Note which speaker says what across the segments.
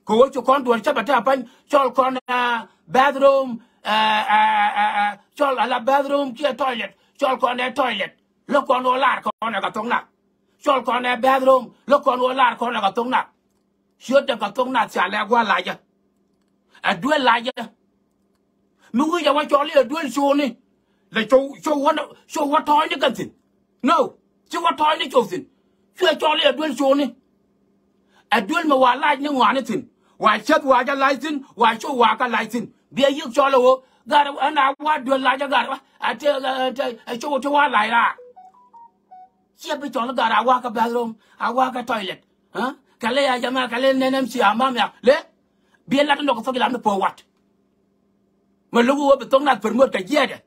Speaker 1: ko cho kon duan chapa ta pan chol kon bathroom chol ala bathroom kia toilet chol kon toilet lo kon olar kon ga tong na chol kon bathroom lo kon olar kon ga tong na sio da ga tong na cha la gwa la ya a duel la ya mu ngu ya wa chol le duel show ni le show wa toy ni kan tin no show wa toy ni chow tin sio chol le duel show ni a duel ma wa la ni ngwa ni tin wa chat wa ja lai tin wa show wa ka lai tin bia yik chol lo gar ana wa duel la ja gar a te show to wa lai la chiaไปจอดแล้วก็อาว่ากับบ้านรูมอาว่ากับทอยเล็ตฮะกันเลยอาจจะมากันเลยเน้นเสียมาเนี่ยเละเบี้ยละต้องก็ฟังกันแล้วปวัดมันรู้ว่าเป็นต้องนัดเปิดมือกับเยี่ยเด้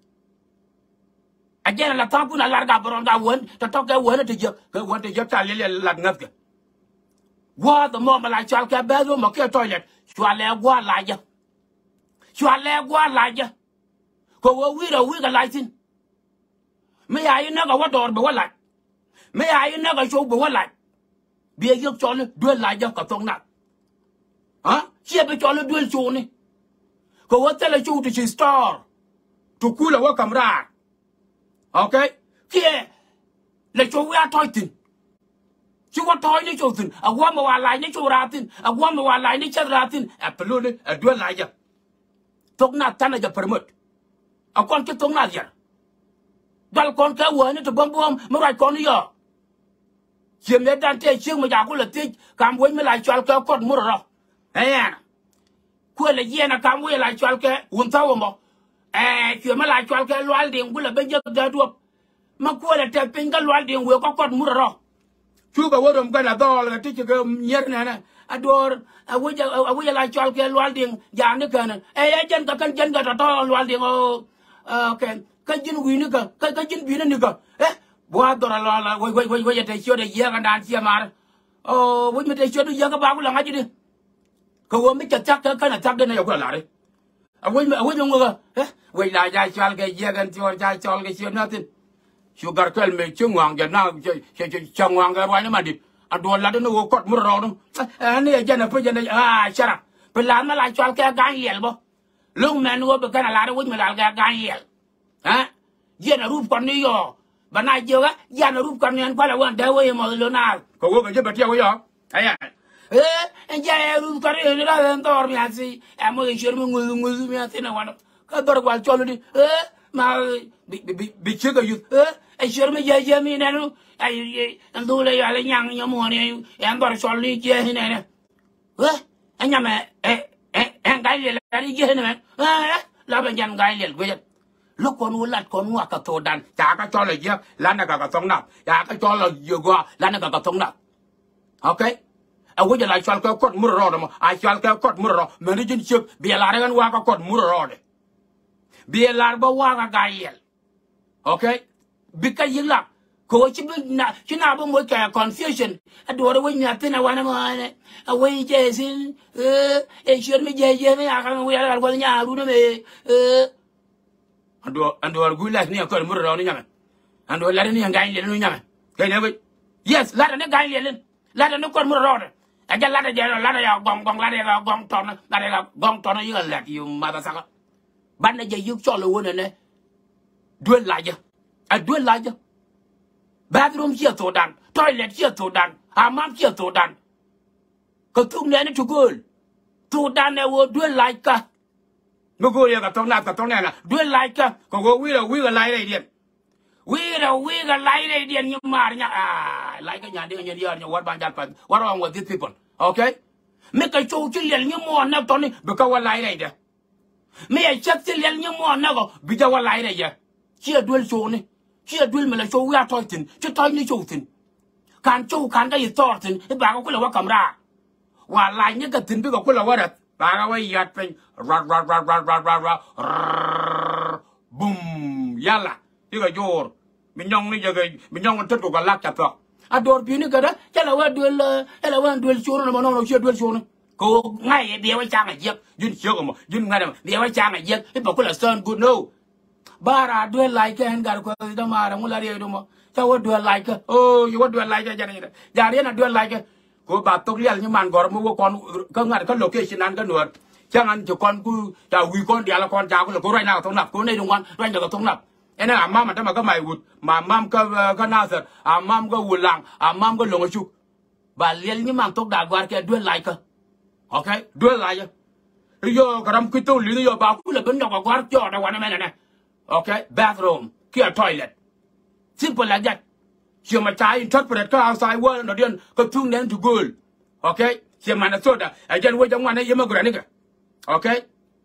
Speaker 1: อาจารย์ละทั้งผู้นั้นลาร์กาบรอนดาวันแต่ต้องแกวันที่เยอะก็วันที่เยอะจ่ายเลี้ยหลังเงินกันว่าแต่มองมาลายชาวแกบ้านรูมมาแค่ทอยเล็ตชัวร์แล้วว่าลายเยอะชัวร์แล้วว่าลายเยอะก็ว่าวิ่งกันลายสินไม่อยากให้นักว่าดอร์บอกว่าลายไม่อยากให้นักโชว์บอกว่าไรเบี้ยยกจอเลยด้วยลายยังกับตรงนั้นฮะเชี่ยไปจอเลยด้วยโชว์นี่ก็ว่าแต่ละโชว์ที่ชื่อสตาร์ถูกคุยแล้วว่าคำราโอเคเชี่ยเลยโชว์ว่าทอยตินชื่อว่าทอยนี่โชว์ตินเอาว่ามาว่าลายนี่โชว์ราตินเอาว่ามาว่าลายนี่เชิดราตินแอปเปิลเลยด้วยลายยังตรงนั้นท่านจะประเมินเอาคนที่ตรงนั้นยังดัลคนแค่หัวนี่จะบวมไม่ไรคนนี้อ่ะเชื่อมเด็ดดันเตะเชื่อมมาจากคนละทีการวิ่งไม่ไหลจอลแกกดมุดหรอเฮ้ยคนละเยี่ยนะการวิ่งไหลจอลแกหุ่นเท่ามั้งเชื่อมไม่ไหลจอลแกล้วนเดียงคนละเป็นเยอะเดือดด้วยมาคนละเตะเป็นกันล้วนเดียงหัวก็กดมุดหรอชูกับว่าดมกันละต่อเลยที่จะเกิดเยอะนะนะอดอร์เอาไว้ไหลจอลแกล้วนเดียงอย่างนี้กันจันกับต่อล้วนเดียงโอเคcái dân quý nữa cơ cái dân quý nữa cơ bữa tôi là quay để cho để giang cái đàn chia mà với mình để cho nó giang cái bao là ngay chứ đi cậu mới chắc cái là chắc đây này cũng là đấy với mình cơ quay lại dài cho cái giang cái cho cái chuyện đó thì sugar cái mình chung hoàng giờ nào cho hoàng cái quay nó mà đi đuổi là nó cột mua rồi đúng này giờ này bây giờ này sao à bây làm nó lại cho cái gai hiền bo lúc này nó bị cái là nó với mình là cái gai hiềnฮะเย็นรูปคนนี้ย่อบรรณาเจ้าก็เย็นรูปคนนี้อันพละวันเดียวยังมาเลยนะเขาก็ไม่ใช่แบบเที่ยวย่อไอ้เย็นรูปคนนี้นี่เราเป็นตัวมีอะไรสิมึงเชื่อมึงมีอะไรนะวันก็ตัวกวาดจอลดิมาบิเชื่อก็อยู่ไอ้เชื่อมึงเย็นมีนั่นไอ้ดูเลยอะไรยังมัวเนี่ยยังตัวจอลนี่เย็นนี่นะไอ้ยังแม่ไงเลี้ยอะไรเย็นไหมแล้วเป็นยังไงเลี้ยกูจะลูกคนนู้นลัดคนนู้นก็โทษดันจากก็จอเลยเยอะแล้วนั่นก็ต้องนับจากก็จอเลยเยอะกว่าแล้วนั่นก็ต้องนับโอเคเอาไว้จะไล่ชอลก็กดมุดรอดมั้งไอ้ชอลก็กดมุดรอดมันได้ยินเสียงเบียร์ลาร์กันว่าก็กดมุดรอดเบียร์ลาร์บอกว่าก็ไกลโอเคบิกยิงละก็ชิบนะชินาบ่มวยแก่ confusion อะดูเอาไว้เนี่ยที่น่ะวันนั้นเนี่ยเอาไว้เจสินไอ้เชื่อไม่เจไม่อยากเอาไว้อะไรก็เนี่ยรู้นะเมando argula ni akor murro ni nyame ando la ni ngai le ni nyame kay ne yes la ne ngai le la ne kor murro aja la ya gong la ya gong ton la ya gong ton yi la yu ma ta sa ban ne je yu cho lo wona ne duel la ja a duel la ja bathroom chi to dan toilet chi to dan hammam chi to dan ko tung ne to gol to dan ne wo duel la ka nó cô yêu cả tông này là đuôi lại cơ còn có quý là lại đây điện quý là lại đây điện nhưng mà nhá lại cái nhà đi nhà what ban jat what wrong with these people okay mấy cái chỗ chỉ liền như mòn nào tao này bị câu lại đây đấy mấy cái chất chỉ liền như mòn nào có bị câu lại đây vậy chia đuôi chỗ này chia đuôi mà là chỗ ra thôi tin chứ thôi như chỗ tin can cái gì to tin cái bà có là what cầm ra và lại những cái tin biết có là what bà cái vậy giật bên ra boom yalla cái cái jor mình nhong này cái mình nhongมันทึกกับลักจับตัวอะดอร์พี่นี่ก็ได้จะละว่าduel showนะมันน้องเชื่อduel showนะกูง่ายเดียวไว้จ้างไอ้เย็บยืนเชื่อกันมั้ยยืนง่ายเดียวไว้จ้างไอ้เย็บไอ้บอกกูละเซิร์นกูโน่บาราduel like and gar ko da mara mu la re do mo ta wa duel like oh you wa duel like ja ne ja re na duel like ko ba to lial ni man gor mo kon ko ngat ko location an ka nuot jangan jo kon ku ta wi kon dia la kon ja ko rai na to nap ko nei dong wan rai na to nap ena amma ta ma ka mai wut ma mam ka nazar amam ka wulang amam ka longachu ba lial ni man to da gwar ke duen lai ka okay duen lai yo karam ku to li yo ba ku la ben da gwar jo da wan me na okay bathroom kia toilet simple like that she ma chai interpret ka outside world no den ko tung nen to goal okay she ma na soda again wo jang wan ye ma gra ni ka okay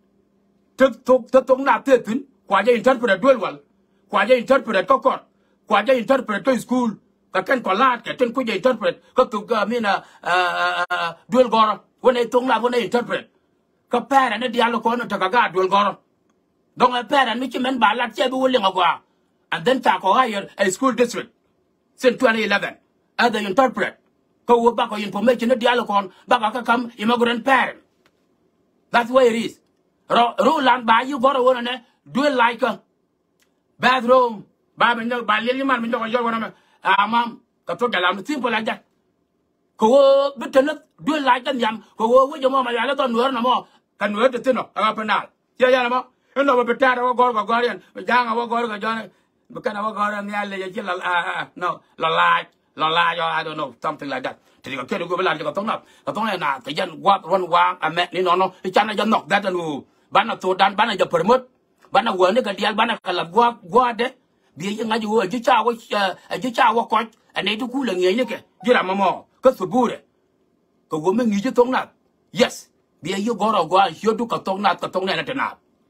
Speaker 1: tuk na te tin kwa je interpret duel wal kwa je interpret ko kot kwa je interpret ko school ka ken ko lat ke ten ku je interpret ko tu ga mi na duel gor won e tung na won e interpret ka pera ne dialo ko no ta ga duel gor donc a pera mi chi men ba lat che bu le ngwa and then ta ko hire a school district since 2011 as the interpret ko wo ba ko information ne dialo ko ba ka kam immigrant parent that's why it is Roland ba you goro wona ne duel like bathroom ba men ba le man men ko yo wona amam ka to galam simple like that ko wo bitan duel like kan yam ko wo jo mo ma ya la to nuor na mo kan nuor te tino a penal ya na mo no ba betara wo gor ko gorian janga wo gor ko jona bukan wo gor mi alle je no la yo I don't know something like that thì có cái go la ko tong na cái dân wat ron wang a me ni no chana jo nok that no bana to dan bana jo permit bana wo ne ka dial bana kala gwa de bi ye nga jo ju cha wo ko ane du ku la nge ye ke jira mamo ko su bure ko go me ngi ju tong na yes bi ye goro gwa yo du ka tong na na te na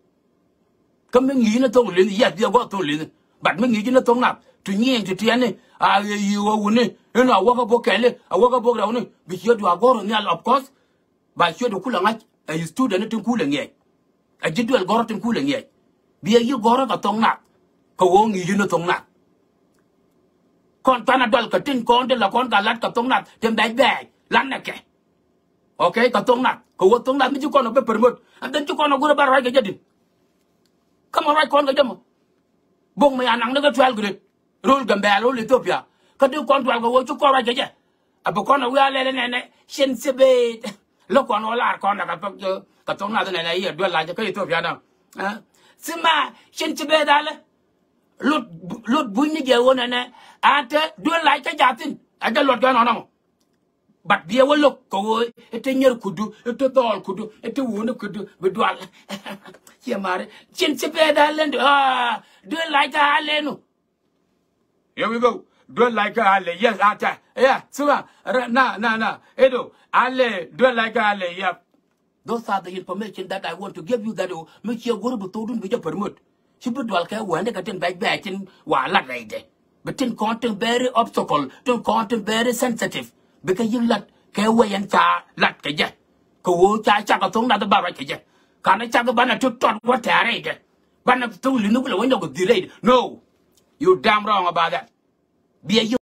Speaker 1: ko me ngi na tong lin yes bi go tong lin bat me ngi ju na tong na tu nyen tu tiane a yi wo woni ina wo ka bo kele a wo ka bo ra woni bi yo du agoro ni al of course ba yo du ku la nga a student tin ku la nge a jidu al goro tin ku la nge bi ye goro ka tong na ko wo ngi ju na tong na kon tana dal ka tin kon de la kon ka lat ka tong na tem dai bai lan na ke okay ka tong na ko wo tong na mi ju kon be permit and then ju kon go ba ra ga jadi kama ra kon ga jamo bong me anang na ga twal gre rule gambel rule Ethiopia ka du kon twal ga wo ju ko ra ga je abu kon wa le ne shen sebe lo kon wala kon na ka tong na ne ne ye do la je ka Ethiopia na sima shen sebe dale lot bunyi je wona ne ate do la ta jatin aga lot ga no but biya wo lok ko ete nyer kudu ete tol kudu ete wona kudu be dwal ye mare chin se be dalen do la ta alenu here we go do like ale yes ata yeah sima na edo ale do like ale yeah those are the information that I want to give you that make you go to todun be permit Super dual ka wanda ka tin back tin wala raide but tin content very obstacle tin content very sensitive because you lat ka wayan cha lat ka je ko wo cha ka tong da ba ra ka je kana cha ka bana tut tot wa ta raide bana tu linu ko wanda ko dirade no you damn wrong about that be